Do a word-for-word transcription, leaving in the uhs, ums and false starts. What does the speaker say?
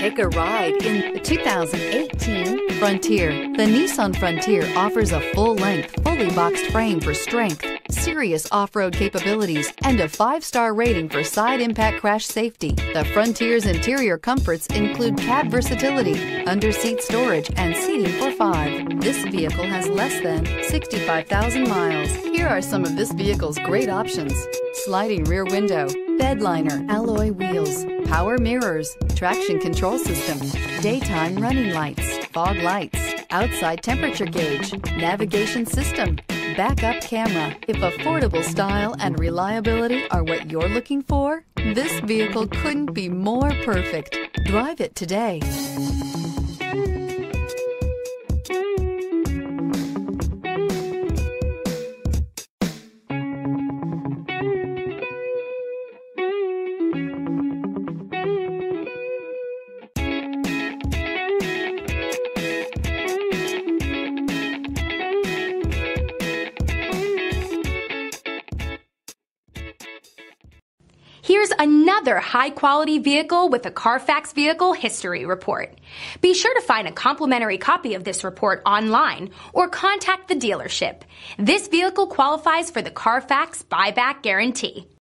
Take a ride in the two thousand eighteen Frontier. The Nissan Frontier offers a full-length, fully boxed frame for strength, serious off-road capabilities, and a five-star rating for side impact crash safety. The Frontier's interior comforts include cab versatility, under-seat storage, and seating for five. This vehicle has less than sixty-five thousand miles. Here are some of this vehicle's great options: sliding rear window, bed liner, alloy wheels, power mirrors, traction control system, daytime running lights, fog lights, outside temperature gauge, navigation system, backup camera. If affordable style and reliability are what you're looking for, this vehicle couldn't be more perfect. Drive it today. Here's another high-quality vehicle with a Carfax Vehicle History Report. Be sure to find a complimentary copy of this report online or contact the dealership. This vehicle qualifies for the Carfax Buyback Guarantee.